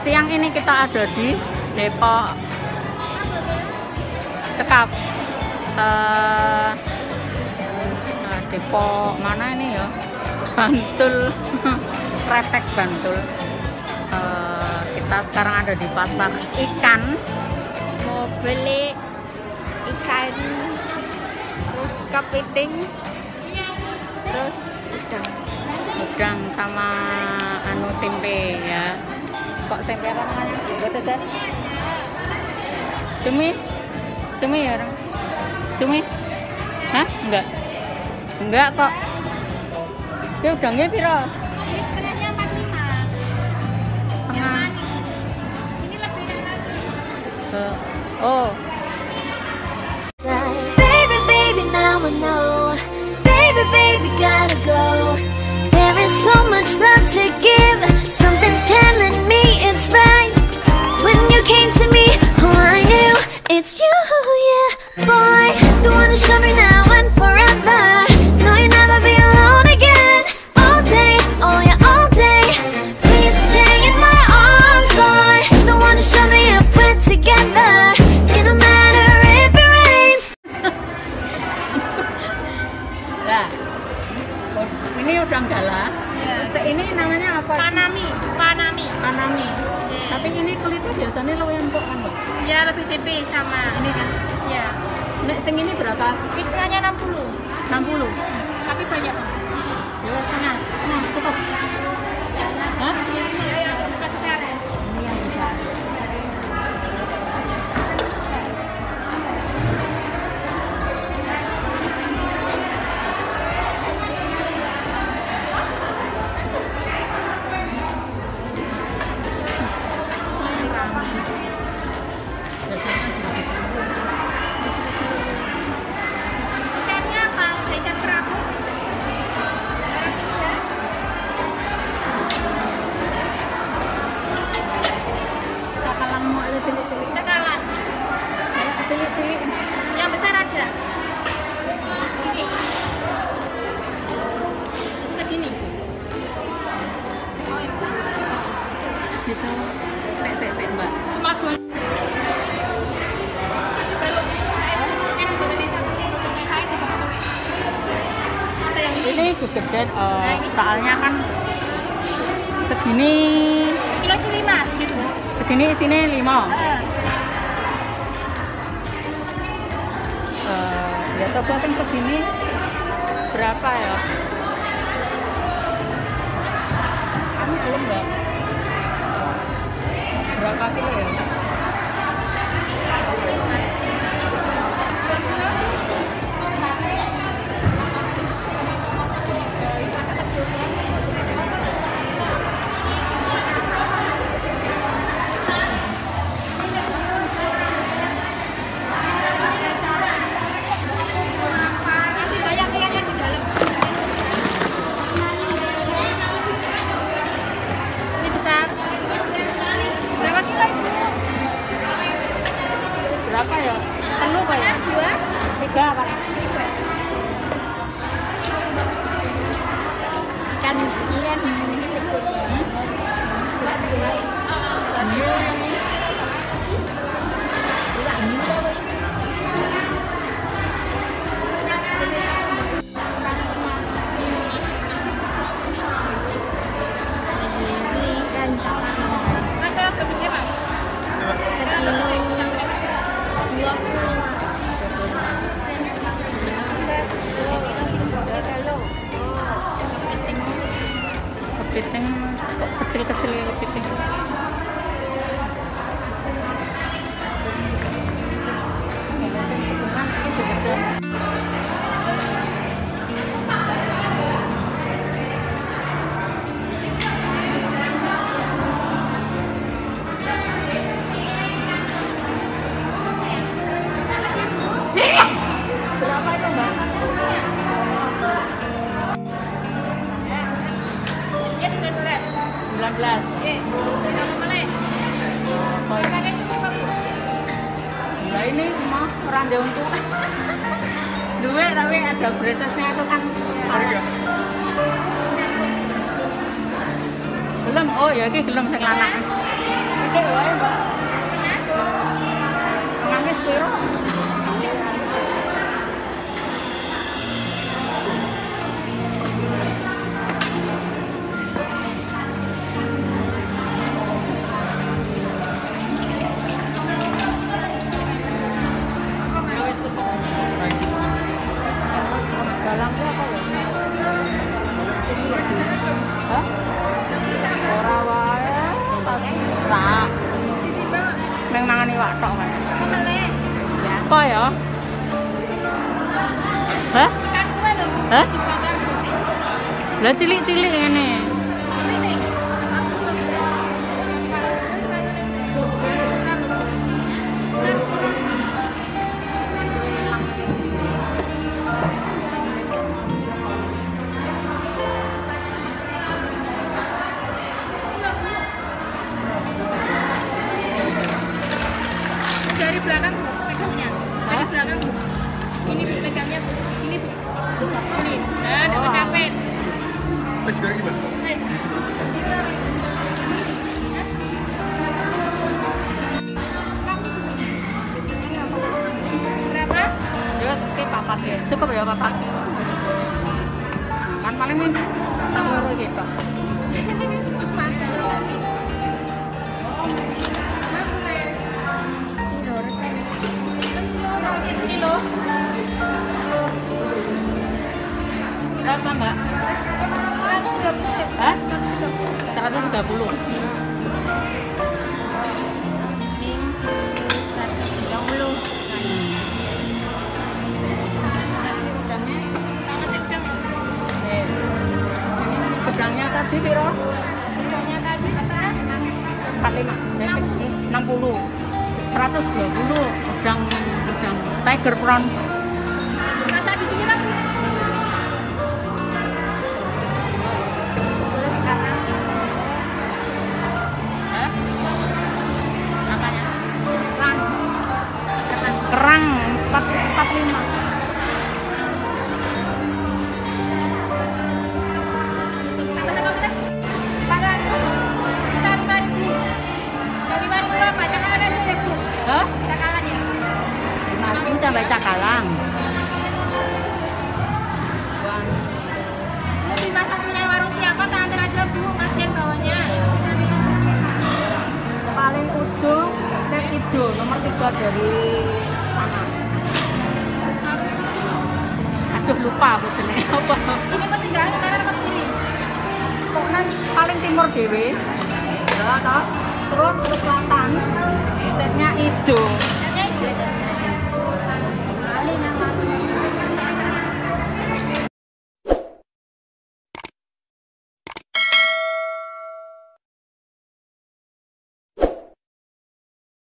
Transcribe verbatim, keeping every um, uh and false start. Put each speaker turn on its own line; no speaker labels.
Siang ini kita ada di Depok Cekap. Uh, nah, Depok mana ini ya? Bantul, Kretek Bantul. Uh, kita sekarang ada di pasar ikan. Mau beli ikan, terus kepiting, terus udang, udang sama anu tempe ya. Kok tempe apa namanya? Betul. Cumi, cumi ya orang. Cumi? Hah? Enggak. Enggak kok. Ya udangnya piro?
Ini setengahnya empat puluh lima.
Setengah.
Ini lebih
Uh, oh.
Baby, baby, now I know. Baby, baby, gotta go. There is so much love to give. Something's telling me it's right. When you came to me, oh, I knew it's you, yeah, boy. The one to show me now and forever. No, you'll never be alone again. All day, oh yeah, all day. Please stay in my arms, boy. The one to show me if we're together. It don't matter if it rains.
Lah. Ini udang galah.
ya.
Ini namanya apa?
Panami, Panami.
Panami.
Oke.
Tapi ini kulitnya biasanya lo yang empuk kan, Mbak?
Ya lebih tipis sama.
Ini kan.
Ya.
Nek sing ini berapa?
Ini setengahnya enam puluh.
enam puluh.
Tapi banyak.
Ya setengah. Nah, cukup. Hah?
Ya, ya, agak besar-besar.
Ini yang besar.
Ikannya apa? Ada ikan kerapu. Darah tiga.
Cakalang mau ada cilik-cilik.
Cakalang.
Kayak cilik-cilik.
Yang besar ada. Ini. Segini. Oh, yang besar.
Gitu. Sek sek sek, Mbak.
Cuma dua. Enak banget ini satu satunya kain di bawah. Atau yang ini.
Ini gede uh,
Nah, ini.
soalnya kan segini
Kilo sini mas, gitu.
segini sini lima.
Eh,
Uh, ya coba kan segini berapa ya? Kamu belum Mbak? Berapa kilo ya?
masih banyak ikannya di dalam. Ini besar. Berapa kilo ibu?
Berapa ya? Penuh Pak ya?
Dua.
Tiga Pak.
Ikan ikan ini. Mas kalau gede mas? Sekilo dua puluh.
Kepiting kok kecil-kecil ya kepiting. Berapa itu Mbak?
Ya sembilan belas.
sembilan belas.
Oke, udah mulai.
Oh,
Pakai cukup apa?
nah ini semua orang dia untuk dua tapi ada prosesnya itu kan belum. Oh ya ini belum sing lanang. Gede wae, Mbak. Nangis piro? Dalangnya apa ya? Hah? Ora wae, tak. Neng mangani watok kan. Ya, apa ya? Hah? Hah? Lah cilik-cilik ngene.
Dari belakang Bu, pegangnya. Dari belakang Bu. Ini Bu pegangnya Bu. Ini Bu. Ini. Nah, enggak capek.
Mas sekarang gimana?
Nice. Berapa?
Ya skip papat ya. Cukup ya papat. Kan paling ini loro gitu.
Terus mati.
Kilo. Berapa, Mbak? Hah? seratus tiga puluh. Pedangnya tadi piro?
Pedangnya tadi sekarang
empat puluh lima, enam puluh, seratus dua puluh. Pedang pedang Tiger Prawn.
masa di sini Bang. Terus karena
Hah? Apanya?
Bang.
Kerang empat puluh lima. Hah? Masih sampai Cakalang.
Lebih masak punya warung siapa? Tangan aja Bu, kasihan bawahnya.
Paling ujung Teh Ijo nomor tiga dari sana. Aduh lupa aku jenenge apa.
Ini pertigaan ke kanan apa kiri?
Pokoknya paling timur dewe. Ya toh. Terus ke selatan. Setnya ijo.